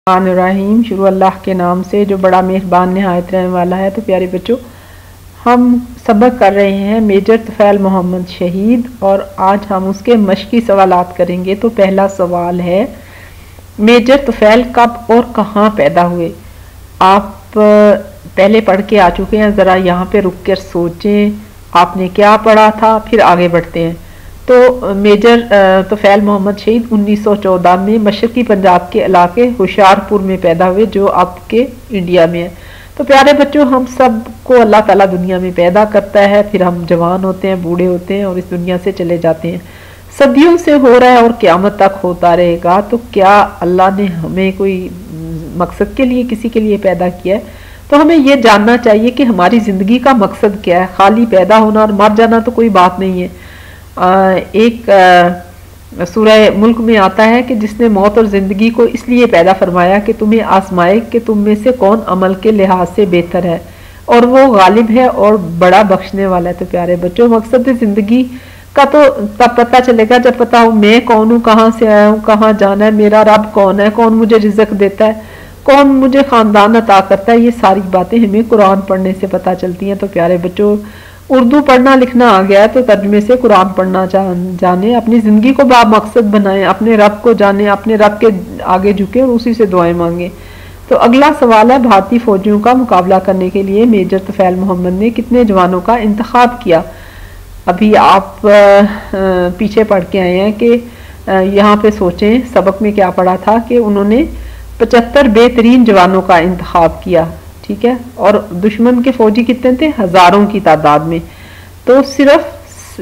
الرحمن الرحیم، شروع اللہ کے نام سے جو بڑا مہربان نہایت رحم والا ہے۔ تو پیارے بچوں، ہم سبق کر رہے ہیں میجر طفیل محمد شہید، اور آج ہم اس کے مشقی سوالات کریں گے۔ تو پہلا سوال ہے، میجر طفیل کب اور کہاں پیدا ہوئے؟ آپ پہلے پڑھ کے آ چکے ہیں، ذرا یہاں پہ رک کر سوچیں آپ نے کیا پڑھا تھا، پھر آگے بڑھتے ہیں۔ تو میجر طفیل محمد شہید 1914 میں مشقی پنجاب کے علاقے ہوشیارپور میں پیدا ہوئے، جو اب کے انڈیا میں ہے۔ تو پیارے بچوں، ہم سب کو اللہ تعالیٰ دنیا میں پیدا کرتا ہے، پھر ہم جوان ہوتے ہیں، بوڑھے ہوتے ہیں اور اس دنیا سے چلے جاتے ہیں۔ صدیوں سے ہو رہا ہے اور قیامت تک ہوتا رہے گا۔ تو کیا اللہ نے ہمیں کوئی مقصد کے لیے کسی کے لیے پیدا کیا ہے؟ تو ہمیں یہ جاننا چاہیے کہ ہماری زندگی کا مقصد کیا ہے۔ خالی پیدا ہونا اور مر جانا تو کوئی بات نہیں ہے۔ ایک سورہ ملک میں آتا ہے کہ جس نے موت اور زندگی کو اس لیے پیدا فرمایا کہ تمہیں آزمائے کہ تم میں سے کون عمل کے لحاظ سے بہتر ہے، اور وہ غالب ہے اور بڑا بخشنے والا ہے۔ تو پیارے بچوں، مقصد زندگی کا تو تب پتہ چلے گا جب پتہ ہو میں کون ہوں، کہاں سے آیا ہوں، کہاں جانا ہے، میرا رب کون ہے، کون مجھے رزق دیتا ہے، کون مجھے خاندان عطا کرتا ہے۔ یہ ساری باتیں ہمیں قرآن پڑھنے سے پتہ چلتی ہیں۔ تو پیارے بچوں، اردو پڑھنا لکھنا آ گیا ہے تو ترجمے سے قرآن پڑھنا جانیں، اپنی زندگی کو با مقصد بنائیں، اپنے رب کو جانیں، اپنے رب کے آگے جھکیں اور اسی سے دعائیں مانگیں۔ تو اگلا سوال ہے، بھارتی فوجیوں کا مقابلہ کرنے کے لیے میجر طفیل محمد نے کتنے جوانوں کا انتخاب کیا؟ ابھی آپ پیچھے پڑھ کے آئے ہیں کہ یہاں پہ سوچیں سبق میں کیا پڑھا تھا کہ انہوں نے 75 بہترین جوانوں کا انتخاب کیا، ٹھیک ہے، اور دشمن کے فوجی کتنے تھے؟ ہزاروں کی تعداد میں، تو صرف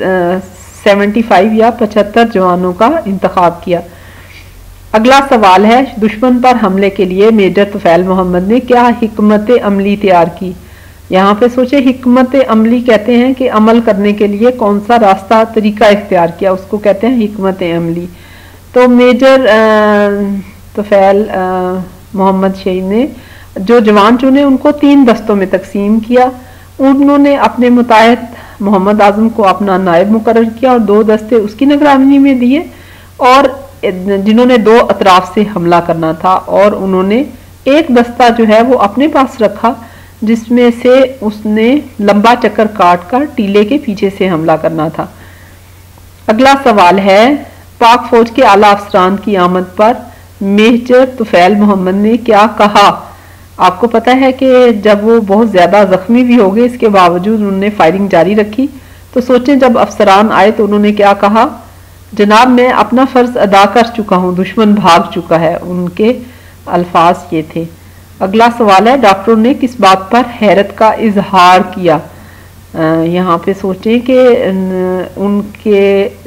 75 یا 75 جوانوں کا انتخاب کیا۔ اگلا سوال ہے، دشمن پر حملے کے لیے میجر طفیل محمد نے کیا حکمت عملی تیار کی؟ یہاں پہ سوچے، حکمت عملی کہتے ہیں کہ عمل کرنے کے لیے کون سا راستہ طریقہ اختیار کیا، اس کو کہتے ہیں حکمت عملی۔ تو میجر طفیل محمد شہید نے جو جوان چنے ان کو 3 دستوں میں تقسیم کیا۔ انہوں نے اپنے متحد محمد اعظم کو اپنا نائب مقرر کیا اور 2 دستے اس کی نگرانی میں دیے، اور جنہوں نے 2 اطراف سے حملہ کرنا تھا، اور انہوں نے ایک دستہ جو ہے وہ اپنے پاس رکھا جس میں سے اس نے لمبا چکر کاٹ کر ٹیلے کے پیچھے سے حملہ کرنا تھا۔ اگلا سوال ہے، پاک فوج کے اعلیٰ افسران کی آمد پر میجر طفیل محمد نے کیا کہا؟ آپ کو پتہ ہے کہ جب وہ بہت زیادہ زخمی بھی ہو گئے، اس کے باوجود انہوں نے فائرنگ جاری رکھی۔ تو سوچیں جب افسران آئے تو انہوں نے کیا کہا؟ جناب، میں اپنا فرض ادا کر چکا ہوں، دشمن بھاگ چکا ہے۔ ان کے الفاظ یہ تھے۔ اگلا سوال ہے، ڈاکٹروں نے کس بات پر حیرت کا اظہار کیا؟ یہاں پہ سوچیں کہ ان کے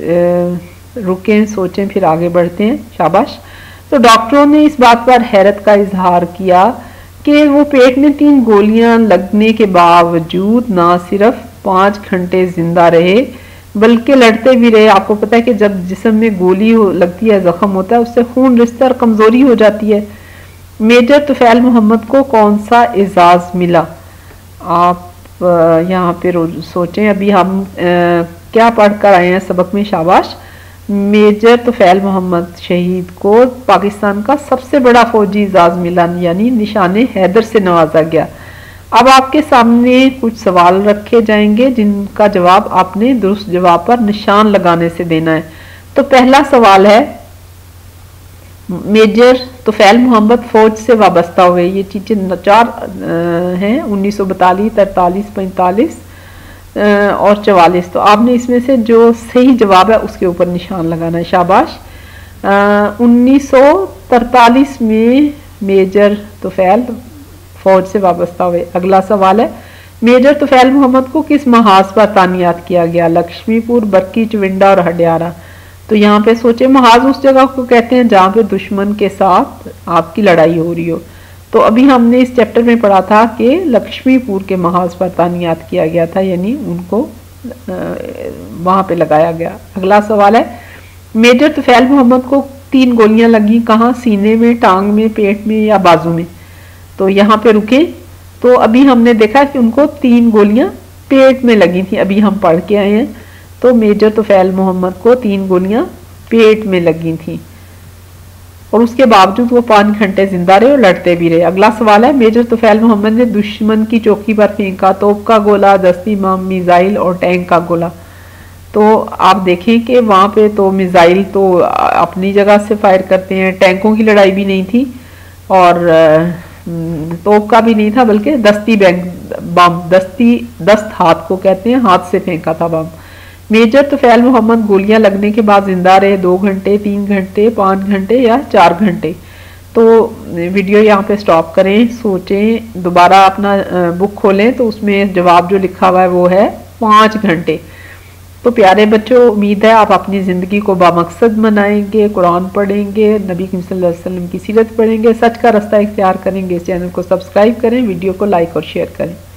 رکیں، سوچیں، پھر آگے بڑھتے ہیں، شاباش۔ تو ڈاکٹروں نے اس بات پر حیرت کا اظہار کیا کہ وہ پیٹ میں 3 گولیاں لگنے کے باوجود نہ صرف 5 گھنٹے زندہ رہے بلکہ لڑتے بھی رہے۔ آپ کو پتہ ہے کہ جب جسم میں گولی لگتی ہے، زخم ہوتا ہے، اس سے خون رشتہ اور کمزوری ہو جاتی ہے۔ میجر طفیل محمد کو کون سا اعزاز ملا؟ آپ یہاں پہ سوچیں، ابھی ہم کیا پڑھ کر آئے ہیں سبق میں، شاباش۔ میجر طفیل محمد شہید کو پاکستان کا سب سے بڑا فوجی اعزاز ملا، یعنی نشان حیدر سے نوازا گیا۔ اب آپ کے سامنے کچھ سوال رکھے جائیں گے جن کا جواب آپ نے درست جواب پر نشان لگانے سے دینا ہے۔ تو پہلا سوال ہے، میجر طفیل محمد فوج سے وابستہ ہوئے، یہ چیزیں 4 ہیں، 1942، 43، 45 اور 44۔ تو آپ نے اس میں سے جو صحیح جواب ہے اس کے اوپر نشان لگانا ہے، شاباش۔ 1943 میں میجر طفیل فوج سے وابستہ ہوئے۔ اگلا سوال ہے، میجر طفیل محمد کو کس محاذ پر تعینات کیا گیا؟ لکشمی پور، برکی، چونڈا اور ہڈیارہ۔ تو یہاں پہ سوچیں، محاذ اس جگہ کو کہتے ہیں جہاں پہ دشمن کے ساتھ آپ کی لڑائی ہو رہی ہو۔ تو ابھی ہم نے اس چیپٹر میں پڑھا تھا کہ لکشمی پور کے محاذ پر تعینات کیا گیا تھا، یعنی ان کو وہاں پہ لگایا گیا۔ اگلا سوال ہے، میجر طفیل محمد کو 3 گولیاں لگیں، کہاں؟ سینے میں، ٹانگ میں، پیٹ میں یا بازو میں؟ تو یہاں پہ رکیں۔ تو ابھی ہم نے دیکھا کہ ان کو 3 گولیاں پیٹ میں لگی تھیں، ابھی ہم پڑھ کے آئے ہیں۔ تو میجر طفیل محمد کو 3 گولیاں پیٹ میں لگی تھیں۔ اور اس کے باوجود وہ 5 گھنٹے زندہ رہے اور لڑتے بھی رہے۔ اگلا سوال ہے، میجر طفیل محمد نے دشمن کی چوکی پر پھینکا توپ کا گولا، دستی بم، میزائل اور ٹینک کا گولا۔ تو آپ دیکھیں کہ وہاں پہ تو میزائل تو اپنی جگہ سے فائر کرتے ہیں، ٹینکوں کی لڑائی بھی نہیں تھی اور توپ کا بھی نہیں تھا، بلکہ دستی بم، دست ہاتھ کو کہتے ہیں، ہاتھ سے پھینکا تھا بم۔ میجر طفیل محمد گولیاں لگنے کے بعد زندہ رہے 2 گھنٹے، 3 گھنٹے، 5 گھنٹے یا 4 گھنٹے؟ تو ویڈیو یہاں پہ سٹاپ کریں، سوچیں، دوبارہ اپنا بک کھولیں تو اس میں جواب جو لکھا ہوا ہے وہ ہے 5 گھنٹے۔ تو پیارے بچوں، امید ہے آپ اپنی زندگی کو بامقصد بنائیں گے، قرآن پڑھیں گے، نبی کریم صلی اللہ علیہ وسلم کی سیرت پڑھیں گے، سچ کا راستہ اختیار کریں گے۔ اس چینل کو سبسکرائب کریں، ویڈیو کو لائک اور شیئر کریں۔